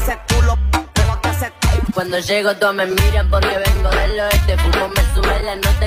ese culo, pégate ese. Cuando llego todos me miran porque vengo del oeste. Fumo, me sube la nota